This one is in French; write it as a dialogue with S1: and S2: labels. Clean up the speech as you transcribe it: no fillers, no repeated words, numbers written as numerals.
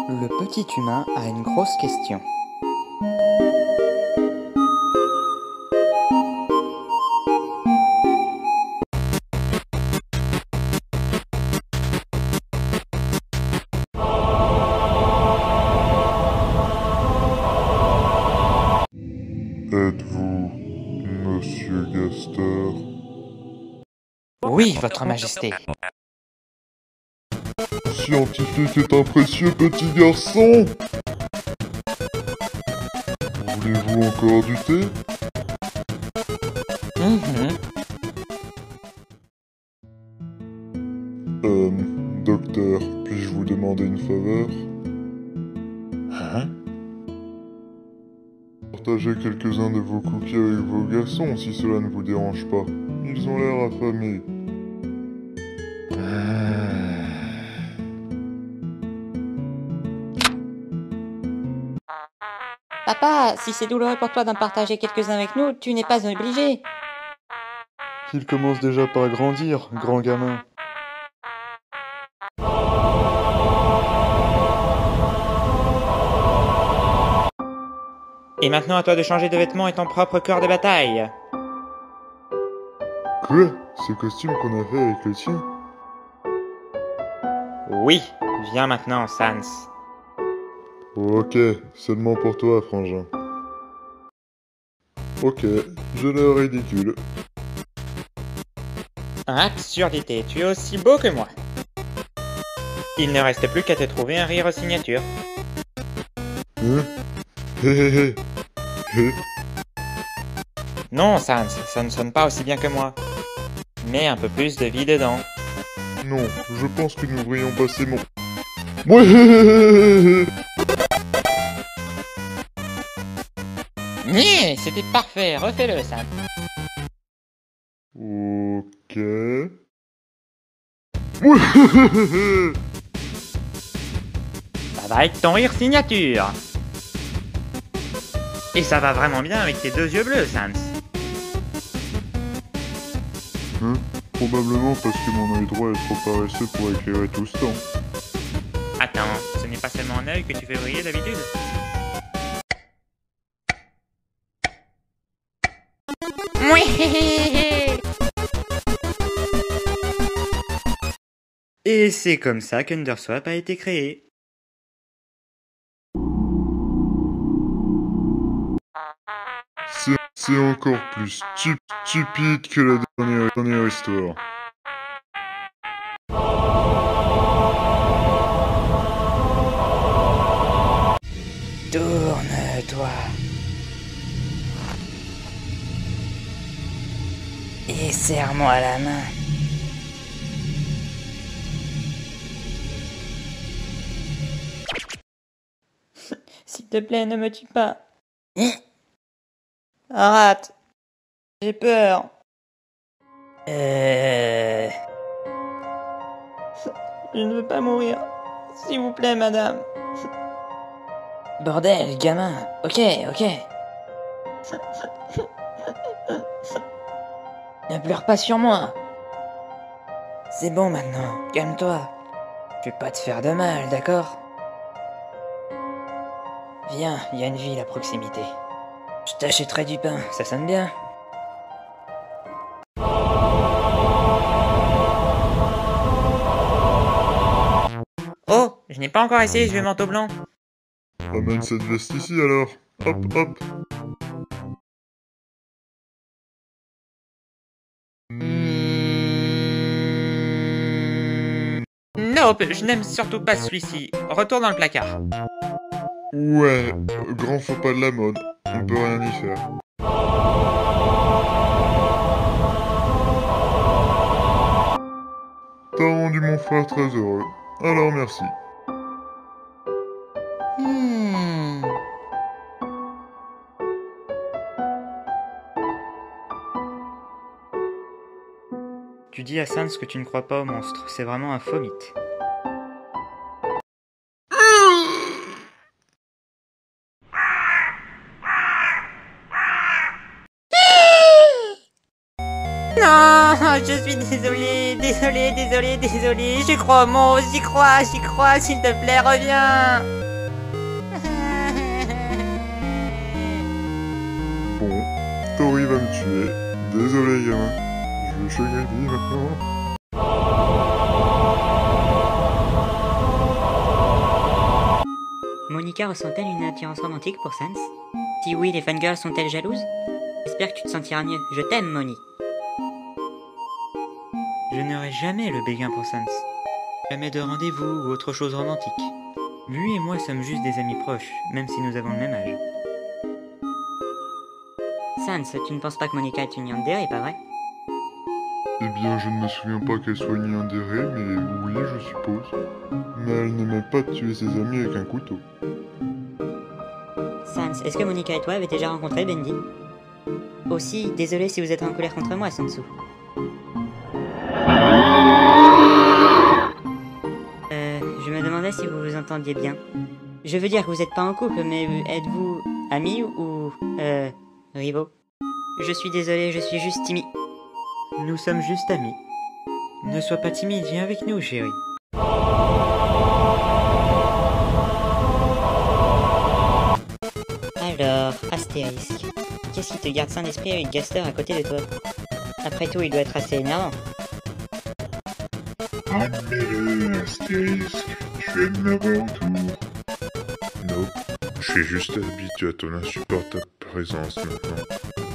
S1: Le petit humain a une grosse question.
S2: Êtes-vous Monsieur Gaster?
S1: Oui, votre majesté.
S2: Scientifique est un précieux petit garçon. Voulez-vous encore du thé? Docteur, puis-je vous demander une faveur?
S1: Hein?
S2: Partagez quelques-uns de vos cookies avec vos garçons si cela ne vous dérange pas. Ils ont l'air affamés.
S3: Papa, si c'est douloureux pour toi d'en partager quelques-uns avec nous, tu n'es pas obligé.
S2: Qu'il commence déjà par grandir, grand gamin.
S4: Et maintenant à toi de changer de vêtements et ton propre corps de bataille.
S2: Quoi? Ce costume qu'on a fait avec le tien?
S4: Oui, viens maintenant, Sans.
S2: Ok, seulement pour toi, frangin. Ok, j'ai l'air ridicule.
S4: Absurdité, tu es aussi beau que moi. Il ne reste plus qu'à te trouver un rire aux signatures.
S2: Hein? Hé hé hé. Hé.
S4: Non, Sans, ça ne sonne pas aussi bien que moi. Mets un peu plus de vie dedans.
S2: Non, je pense que nous devrions passer mon... Ouais, hé hé hé hé.
S4: Nyeh, c'était parfait, refais-le, Sans.
S2: Ok... Ouais, hé hé hé.
S4: Ça va être ton rire signature. Et ça va vraiment bien avec tes deux yeux bleus, Sans.
S2: Hein? Probablement parce que mon œil droit est trop paresseux pour éclairer tout ce temps.
S4: Attends, ce n'est pas seulement un œil que tu fais briller d'habitude? Et c'est comme ça qu'Underswap a été créé.
S2: C'est encore plus stupide que la dernière histoire.
S3: Tourne-toi. Et serre-moi la main. S'il te plaît, ne me tue pas. Arrête. J'ai peur. Je ne veux pas mourir. S'il vous plaît, madame. Bordel, gamin. Ok. Ne pleure pas sur moi. C'est bon maintenant, calme-toi. Je vais pas te faire de mal, d'accord? Viens, il y a une ville à proximité. Je t'achèterai du pain, ça sonne bien.
S4: Oh, je n'ai pas encore essayé, je vais manteau blanc.
S2: Amène cette veste ici alors. Hop, hop.
S4: Nope, je n'aime surtout pas celui-ci. Retourne dans le placard.
S2: Ouais, grand faux pas de la mode. On peut rien y faire. T'as rendu mon frère très heureux. Alors merci.
S4: Tu dis à Sans que tu ne crois pas au monstre, c'est vraiment un faux mythe. Non,
S3: je suis désolé. J'y crois, mon, j'y crois, s'il te plaît, reviens.
S2: Bon, Tori va me tuer. Désolé, gamin. Je vais chez Grady maintenant.
S5: Monica ressent-elle une attirance romantique pour Sans? Si oui, les fangirls sont-elles jalouses? J'espère que tu te sentiras mieux. Je t'aime, Moni.
S4: Je n'aurai jamais le béguin pour Sans. Jamais de rendez-vous ou autre chose romantique. Lui et moi sommes juste des amis proches, même si nous avons le même âge.
S5: Sans, tu ne penses pas que Monica est une yandere, pas vrai?
S2: Eh bien, je ne me souviens pas qu'elle soit une yandere, mais oui, je suppose. Mais elle n'aimait pas tuer ses amis avec un couteau.
S5: Sans, est-ce que Monica et toi avez déjà rencontré Bendy? Aussi, désolé si vous êtes en colère contre moi, Sansu. Je me demandais si vous vous entendiez bien. Je veux dire que vous n'êtes pas en couple, mais êtes-vous amis ou rivaux? Je suis désolé, je suis juste timide.
S4: Nous sommes juste amis. Ne sois pas timide, viens avec nous, chérie.
S5: Alors, Astérisque, qu'est-ce qui te garde sain d'esprit avec Gaster à côté de toi? Après tout, il doit être assez énervant.
S2: Admets-le, Astérisque, tu aimes l'avoir autour. Non, je suis juste habitué à ton insupportable présence maintenant.